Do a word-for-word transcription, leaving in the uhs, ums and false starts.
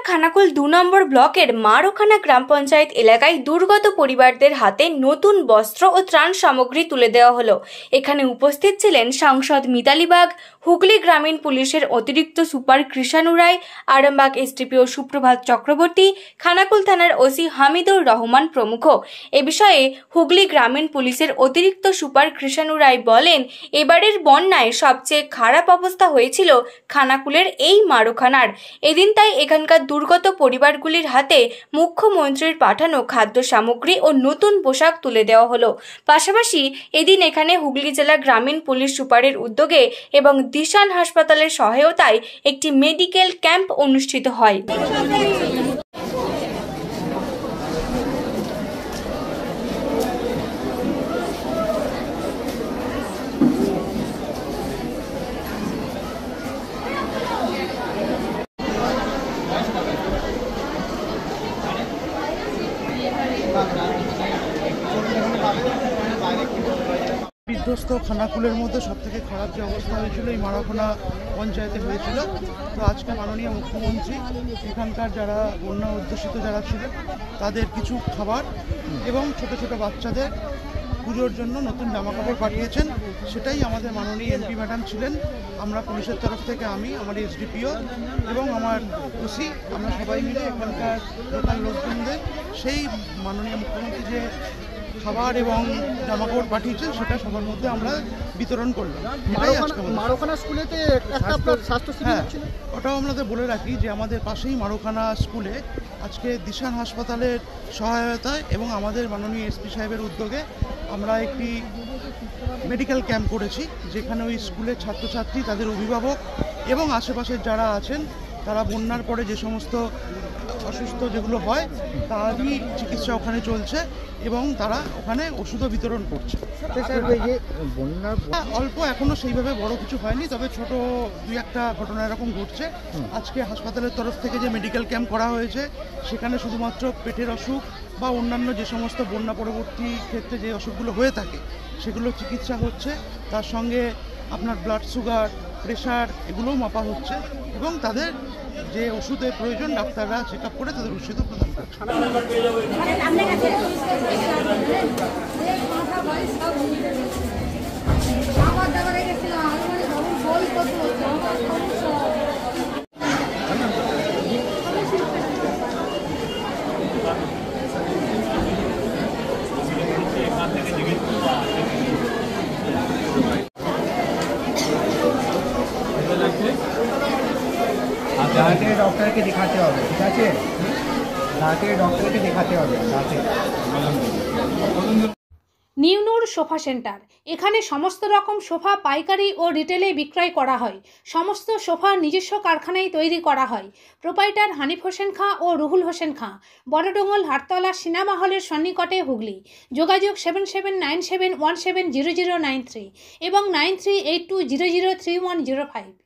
খানাকুল দু নম্বর ব্লকের মারোখানা গ্রাম পঞ্চায়েত এলাকায় দুর্গত পরিবারদের হাতে নতুন বস্ত্র ও ত্রাণ সামগ্রী তুলে দেওয়া হলো। এখানে উপস্থিত ছিলেন সাংসদ মিতালি বাগ, হুগলি গ্রামীণ পুলিশের অতিরিক্ত সুপার কৃষাণু রায়, আরামবাগ এসডিপিও সুপ্রভাত চক্রবর্তী, খানাকুল থানার ওসি হামিদুর রহমান প্রমুখ। এ বিষয়ে হুগলি গ্রামীণ পুলিশের অতিরিক্ত সুপার কৃষাণু রায় বলেন, এবারের বন্যায় সবচেয়ে খারাপ অবস্থা হয়েছিল খানাকুলের এই মারোখানার। এদিন তাই এখানকার দুর্গত পরিবারগুলির হাতে মুখ্যমন্ত্রীর পাঠানো খাদ্য সামগ্রী ও নতুন পোশাক তুলে দেওয়া হলো। পাশাপাশি এদিন এখানে হুগলি জেলা গ্রামীণ পুলিশ সুপারের উদ্যোগে এবং দিশান হাসপাতালের সহায়তায় একটি মেডিকেল ক্যাম্প অনুষ্ঠিত হয়। বিধ্বস্ত খানাকুলের মধ্যে সব থেকে খারাপ যে অবস্থা হয়েছিল এই মারোখানা পঞ্চায়েতে হয়েছিল। তো আজকে মাননীয় মুখ্যমন্ত্রী এখানকার যারা বন্যা অধ্যুষিত যারা ছিলেন তাদের কিছু খাবার এবং ছোট ছোট বাচ্চাদের পুজোর জন্য নতুন জামাকাপড় পাঠিয়েছেন। সেটাই আমাদের মাননীয় এমপি ম্যাডাম ছিলেন, আমরা পুলিশের তরফ থেকে আমি, আমার এসডিপিও এবং আমার ওসি, আমরা সবাই মিলে এখানকার লোকাল লোকজনদের সেই মাননীয় মুখ্যমন্ত্রী যে খাবার এবং জামাকাপড় পাঠিয়েছেন সেটা সবার মধ্যে আমরা বিতরণ করলাম। মারোখানা স্কুলেতে একটা স্বাস্থ্য শিবির ছিল, ওটাও আমাদের বলে রাখি যে আমাদের পাশেই মারোখানা স্কুলে আজকে দিশান হাসপাতালের সহায়তায় এবং আমাদের মাননীয় এসপি সাহেবের উদ্যোগে আমরা একটি মেডিকেল ক্যাম্প করেছি, যেখানে ওই স্কুলের ছাত্রছাত্রী, তাদের অভিভাবক এবং আশেপাশের যারা আছেন তারা বন্যার পরে যে সমস্ত অসুস্থ যেগুলো হয় তারই চিকিৎসা ওখানে চলছে এবং তারা ওখানে ওষুধও বিতরণ করছে। অল্প এখনো সেইভাবে বড় কিছু হয়নি, তবে ছোট দুই একটা ঘটনা এরকম ঘটছে। আজকে হাসপাতালের তরফ থেকে যে মেডিকেল ক্যাম্প করা হয়েছে সেখানে শুধুমাত্র পেটের অসুখ বা অন্যান্য যে সমস্ত বন্যা পরবর্তী ক্ষেত্রে যে অসুখগুলো হয়ে থাকে সেগুলো চিকিৎসা হচ্ছে, তার সঙ্গে আপনার ব্লাড সুগার, প্রেশার এগুলোও মাপা হচ্ছে এবং তাদের যে ওষুধের প্রয়োজন ডাক্তাররা চেক আপ করে তাদের ওষুধও প্রদান করছে। দাঁতে ডক্টরকে দেখাতে হবে, ঠিক আছে? দাঁতে ডক্টরকে দেখাতে হবে দাঁতে। নিউনুর সোফা সেন্টার, এখানে সমস্ত রকম সোফা পাইকারি ও রিটেলে বিক্রয় করা হয়। সমস্ত সোফা নিজস্ব কারখানায় তৈরি করা হয়। প্রোপাইটার হানিফ হোসেন খাঁ ও রুহুল হোসেন খাঁ, বড়ডোঙ্গল হাটতলা সিনেমা হলের সন্নিকটে, হুগলি। যোগাযোগ seven seven nine seven one seven zero zero nine three এবং nine three eight two zero zero three one zero five.